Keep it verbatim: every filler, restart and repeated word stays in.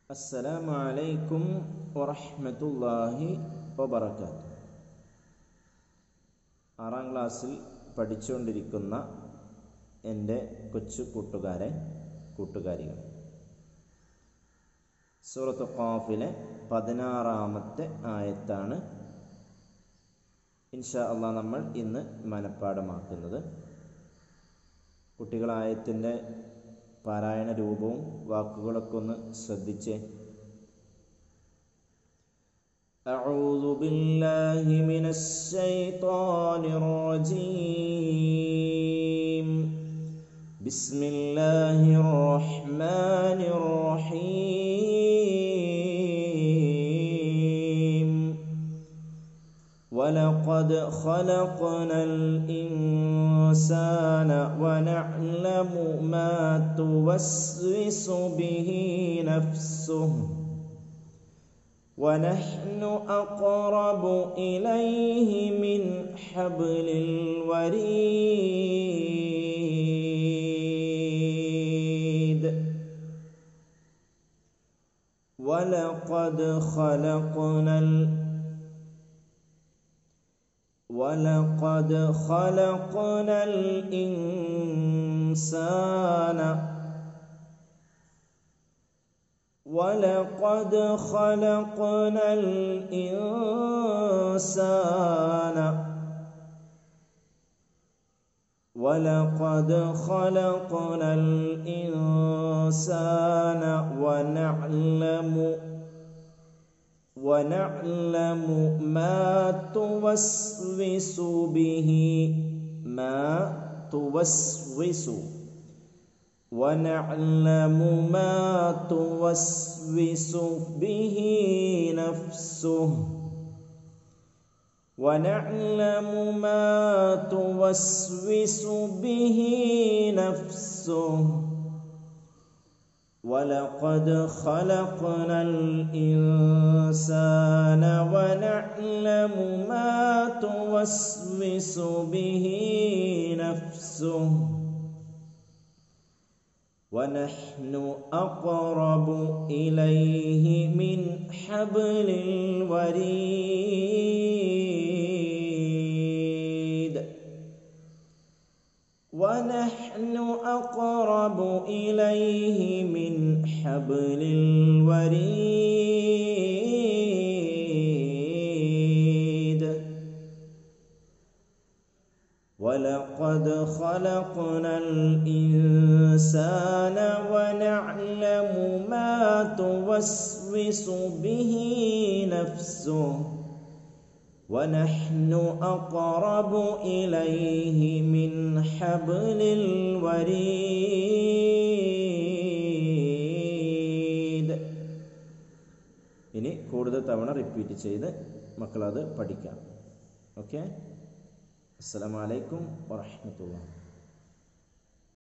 അസ്സലാമു അലൈക്കും വറഹ്മത്തുള്ളാഹി വബറകാതുഹു. ആറാം ക്ലാസ്സിൽ പഠിച്ചുകൊണ്ടിരിക്കുന്ന എൻ്റെ കൊച്ചു കൂട്ടുകാരെ കൂട്ടുകാരികൾ, സൂറത്ത് ഖാഫിലെ പതിനാറാമത്തെ ആയത്താണ് ഇൻഷാ അല്ലാഹ് നമ്മൾ ഇന്ന് മനഃപ്പാഠമാക്കുന്നത്. കുട്ടികൾ ആയത്തിൻ്റെ പാരായണ രൂപവും വാക്കുകളൊക്കെ ഒന്ന് ശ്രദ്ധിച്ചേ. അഊദു ബില്ലാഹി മിനശ് ശൈത്വാനിർ റജീം. ബിസ്മില്ലാഹിർ റഹ്മാനിർ റഹീം. വലഖദ് ഖലഖനൽ ഇൻസാന വനഅലമു മാ തുവസ്വിസു ബിഹി നഫ്സുഹു വനഹ്നു അഖറബു ഇലൈഹി മിൻ ഹബ്ലിൽ വരീദ്. വലഖദ് ഖലഖനൽ وَلَقَدْ خَلَقْنَا الْإِنسَانَ وَلَقَدْ خَلَقْنَا الْإِنسَانَ وَلَقَدْ خَلَقْنَا الْإِنسَانَ وَنَعْلَمُ وَنَعْلَمُ مَا تُوَسْوِسُ بِهِ مَا تُوَسْوِسُ وَنَعْلَمُ مَا تُوَسْوِسُ بِهِ نَفْسُهُ وَنَعْلَمُ مَا تُوَسْوِسُ بِهِ نَفْسُهُ وَلَقَدْ خَلَقْنَا الْإِنسَانَ وَنَعْلَمُ مَا تُوَسْوِسُ بِهِ نَفْسُهُ وَنَحْنُ أَقْرَبُ إِلَيْهِ مِنْ حَبْلِ الْوَرِيدِ وَنَحْنُ أَقْرَبُ إِلَيْهِ مِنْ حَبْلِ الْوَرِيدِ وَلَقَدْ خَلَقْنَا الْإِنسَانَ وَنَعْلَمُ مَا تُوَسْوِسُ بِهِ نَفْسُهُ وَنَحْنُ أَقْرَبُ إِلَيْهِ مِنْ حَبْلِ الْوَرِيدِ. ഇനി കൂടുതൽ തവണ റിപ്പീറ്റ് ചെയ്ത് മക്കളത് പഠിക്കാം. ഓക്കെ. അസ്സലാമു അലൈക്കും വറഹ്മത്തുള്ളാഹി.